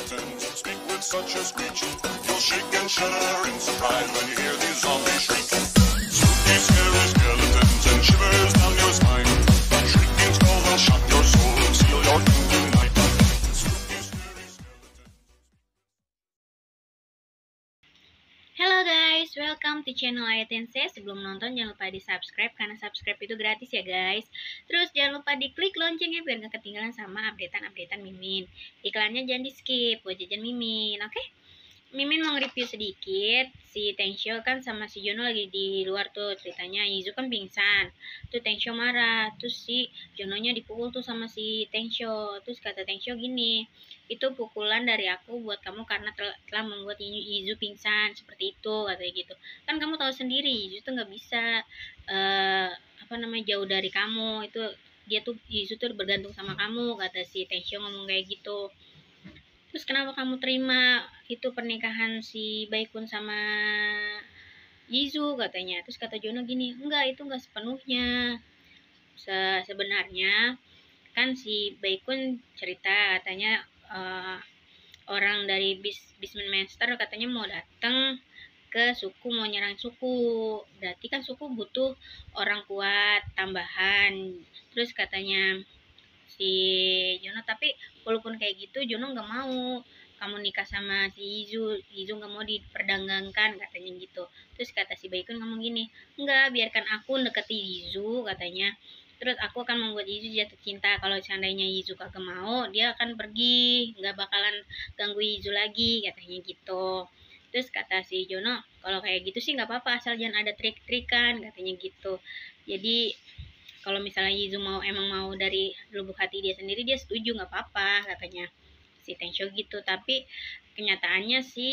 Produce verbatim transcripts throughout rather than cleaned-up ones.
skeletons speak with such a screech. You'll shake and shudder in surprise when you hear these zombies shriek. Spooky, scary skeletons and shivers down your spine. A shrieking skull will shock your soul and seal your doom tonight. Spooky, scary skeletons. Halo guys, welcome to channel Ayatense. Sebelum nonton jangan lupa di subscribe karena subscribe itu gratis ya guys. Terus jangan lupa diklik loncengnya biar gak ketinggalan sama updatean-updatean Mimin. Iklannya jangan di skip buat jajan Mimin, oke? Mimin mau nge-review sedikit. Si Tensho kan sama si Jono lagi di luar tuh ceritanya. Yizu kan pingsan. Tuh Tensho marah. Terus si Jononya dipukul tuh sama si Tensho. Terus kata Tensho gini, itu pukulan dari aku buat kamu karena telah, telah membuat Yizu pingsan seperti itu, katanya gitu. Kan kamu tahu sendiri Yizu tuh nggak bisa uh, apa namanya jauh dari kamu. Itu dia tuh Yizu tuh bergantung sama kamu, kata si Tensho ngomong kayak gitu. Terus kenapa kamu terima itu pernikahan si Baekhyun sama Yizu, katanya. Terus kata Jono gini, enggak, itu enggak sepenuhnya. Se sebenarnya kan si Baekhyun cerita katanya uh, orang dari bis Beastman Master katanya mau datang ke suku, mau nyerang suku. Berarti kan suku butuh orang kuat tambahan. Terus katanya si Jono, tapi walaupun kayak gitu Jono nggak mau kamu nikah sama si Yizu, Yizu nggak mau diperdagangkan, katanya gitu. Terus kata si Baekhyun ngomong gini, enggak, biarkan aku deketi Yizu, katanya. Terus aku akan membuat Yizu jatuh cinta. Kalau seandainya Yizu kagak mau, dia akan pergi, nggak bakalan ganggu Yizu lagi, katanya gitu. Terus kata si Jono, kalau kayak gitu sih nggak apa-apa, asal jangan ada trik-trikan, katanya gitu. Jadi kalau misalnya Yizu mau emang mau dari lubuk hati dia sendiri, dia setuju, nggak apa-apa, katanya si Tensho gitu. Tapi kenyataannya si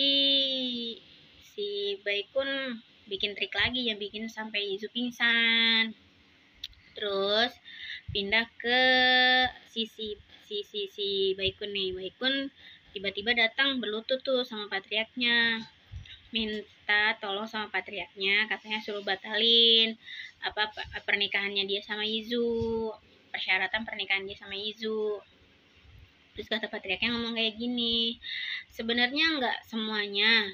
si Baekhyun bikin trik lagi yang bikin sampai Yizu pingsan. Terus pindah ke sisi sisi si Baekhyun nih. Baekhyun tiba-tiba datang berlutut tuh sama patriarknya, minta tolong sama patriarknya, katanya suruh batalin apa pernikahannya dia sama Yizu, persyaratan pernikahan dia sama Yizu. Terus kata patriarknya ngomong kayak gini, sebenarnya nggak semuanya.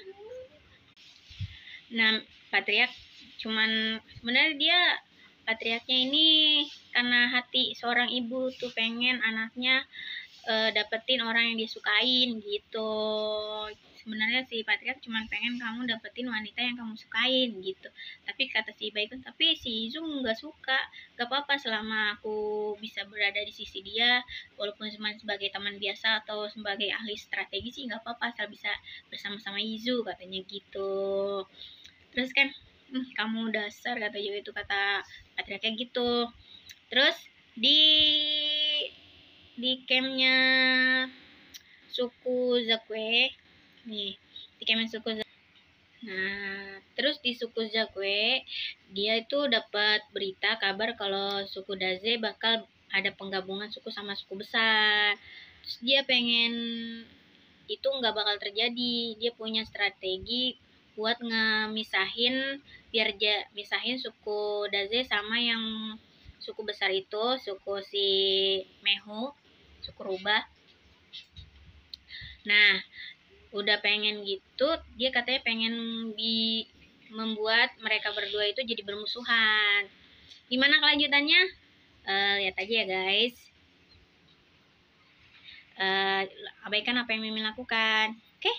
Nah, patriark cuman sebenarnya dia patriarknya ini karena hati seorang ibu tuh pengen anaknya uh, dapetin orang yang disukain gitu. Sebenarnya si patriark cuma pengen kamu dapetin wanita yang kamu sukain gitu. Tapi kata si Baekhyun, tapi si Yizu nggak suka, gak apa-apa selama aku bisa berada di sisi dia, walaupun cuma sebagai teman biasa atau sebagai ahli strategi sih nggak apa-apa, asal bisa bersama-sama Yizu, katanya gitu. Terus kan, hm, kamu dasar, kata Yizu itu, kata patriarknya gitu. Terus di di campnya suku Zakwe nih, di campnya suku Zakwe. Nah, terus di suku Zakwe dia itu dapat berita kabar kalau suku Daze bakal ada penggabungan suku sama suku besar. Terus dia pengen itu nggak bakal terjadi. Dia punya strategi buat ngemisahin, biar dia misahin suku Daze sama yang suku besar itu, suku si Mehu, suku Rubah. Nah, udah pengen gitu, dia katanya pengen di membuat mereka berdua itu jadi bermusuhan. Gimana kelanjutannya? Uh, lihat aja ya guys. Uh, abaikan apa yang Mimin lakukan, oke? Okay?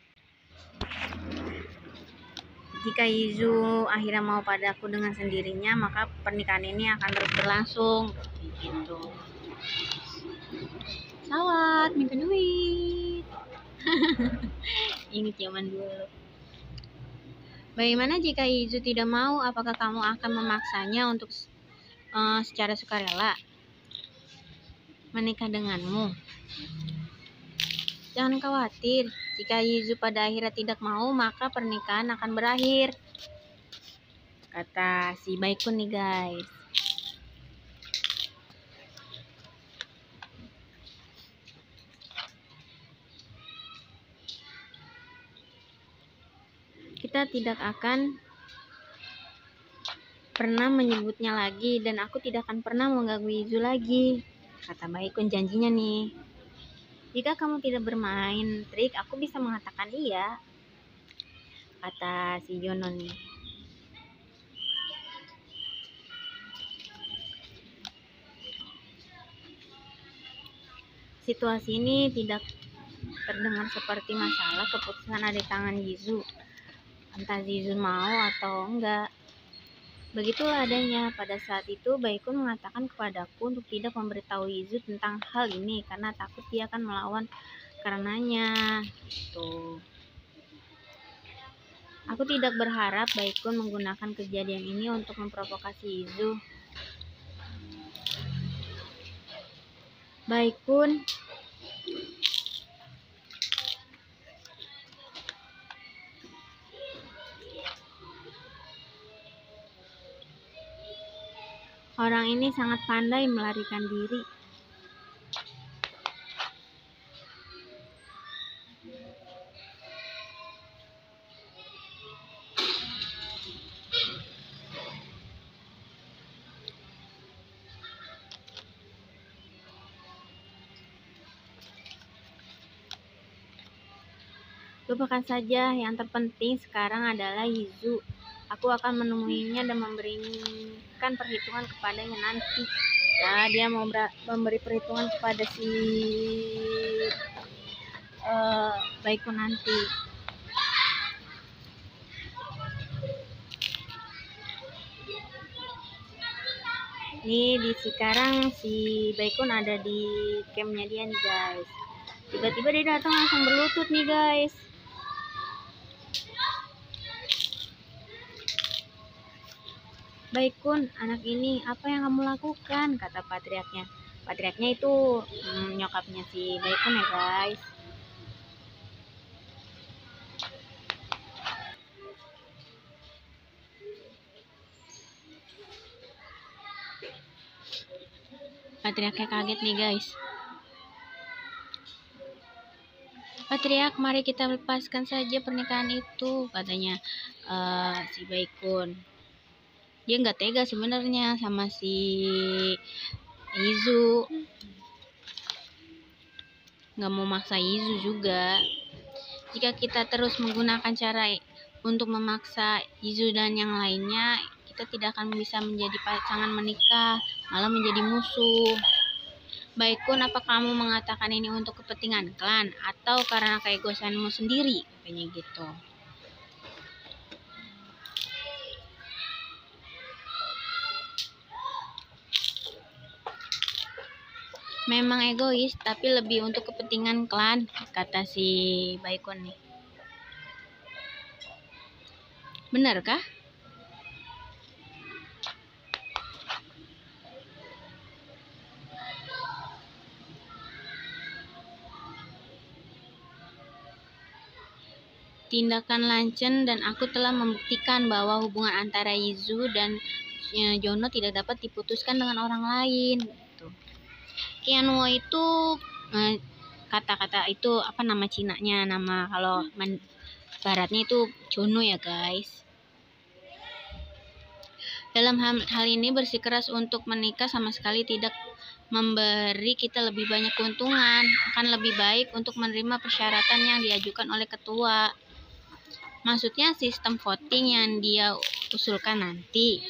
Jika Yizu akhirnya mau padaku dengan sendirinya, maka pernikahan ini akan terus berlangsung. Gitu. Sawat, minta duit. Ini zaman dulu. Bagaimana jika Yizu tidak mau? Apakah kamu akan memaksanya untuk uh, secara sukarela menikah denganmu? Jangan khawatir, jika Yizu pada akhirnya tidak mau, maka pernikahan akan berakhir, kata si Baekhyun nih guys. Kita tidak akan pernah menyebutnya lagi, dan aku tidak akan pernah mengganggu Yizu lagi, kata Baekhyun janjinya nih. Jika kamu tidak bermain trik, aku bisa mengatakan iya, kata si Jono nih. Situasi ini tidak terdengar seperti masalah, keputusan ada di tangan Yizu. Entah Yizu mau atau enggak. Begitulah adanya. Pada saat itu, Baikun mengatakan kepadaku untuk tidak memberitahu Yizu tentang hal ini karena takut dia akan melawan karenanya. Tuh. Aku tidak berharap Baikun menggunakan kejadian ini untuk memprovokasi Yizu. Baikun, orang ini sangat pandai melarikan diri. Lupakan saja, yang terpenting sekarang adalah Yizu. Aku akan menemuinya dan memberikan perhitungan kepadanya nanti. Nah, dia mau memberi perhitungan kepada si uh, Baikun nanti. Ini di sekarang si Baikun ada di campnya dia nih guys. Tiba-tiba dia datang langsung berlutut nih guys. Baikun, anak ini apa yang kamu lakukan? Kata patriarknya. Patriarknya itu hmm, nyokapnya si Baikun ya guys. Patriarknya kaget nih guys. Patriark, mari kita lepaskan saja pernikahan itu, katanya uh, si Baikun. Dia nggak tega sebenarnya sama si Yizu, nggak mau maksa Yizu juga. Jika kita terus menggunakan cara untuk memaksa Yizu dan yang lainnya, kita tidak akan bisa menjadi pasangan menikah, malah menjadi musuh. Baikun, apa kamu mengatakan ini untuk kepentingan klan atau karena keegoisanmu sendiri? Katanya gitu. Memang egois, tapi lebih untuk kepentingan klan, kata si Baikun nih. Benarkah? Tindakan Lancen dan aku telah membuktikan bahwa hubungan antara Yizu dan Jono tidak dapat diputuskan dengan orang lain. Qianwo itu kata-kata itu apa nama Cinanya, nama kalau baratnya itu Jono ya guys. Dalam hal, hal ini bersikeras untuk menikah sama sekali tidak memberi kita lebih banyak keuntungan. Akan lebih baik untuk menerima persyaratan yang diajukan oleh ketua. Maksudnya sistem voting yang dia usulkan nanti.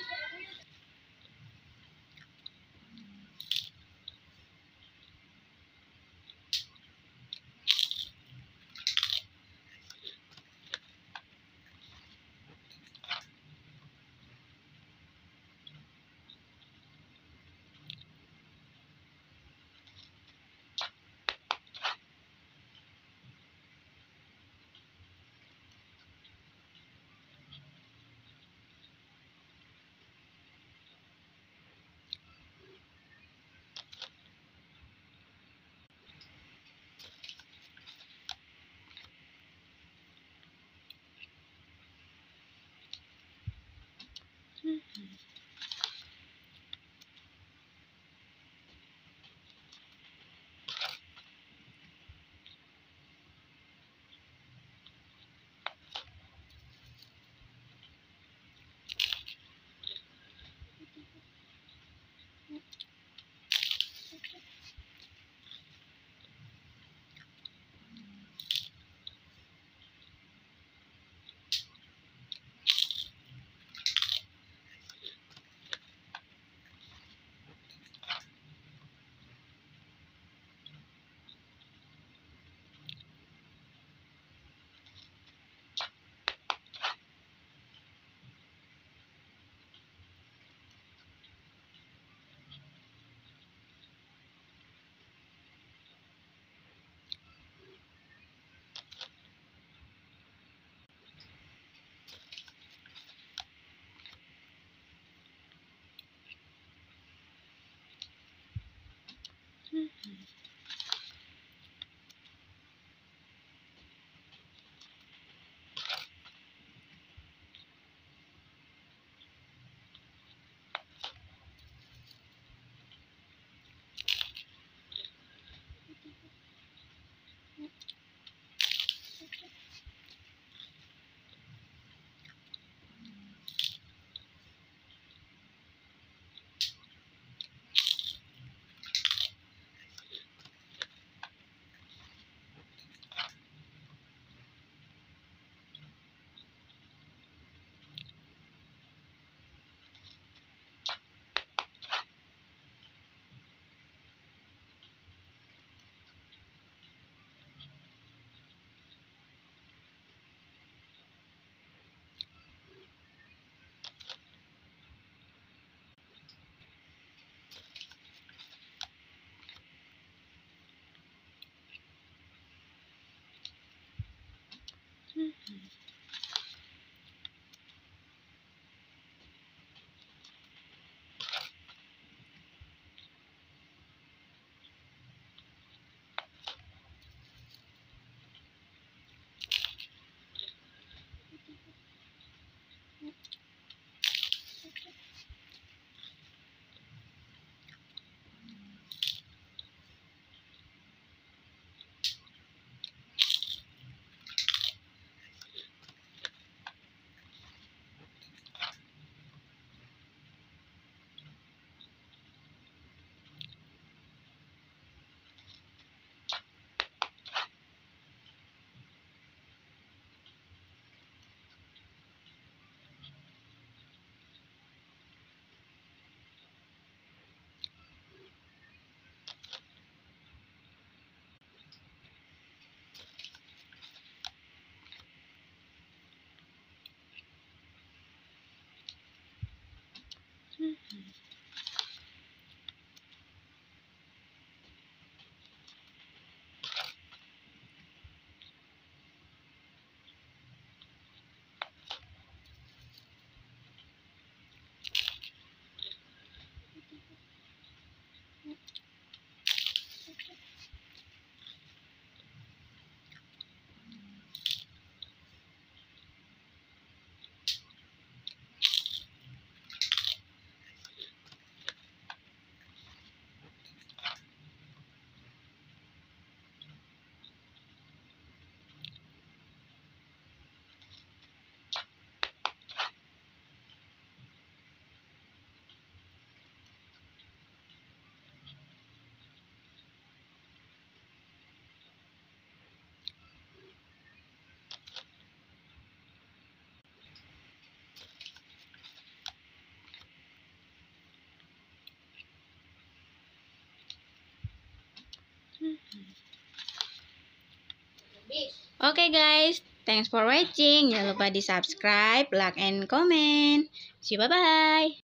Oke guys, thanks for watching. Jangan lupa di subscribe, like, and comment. See you, bye-bye.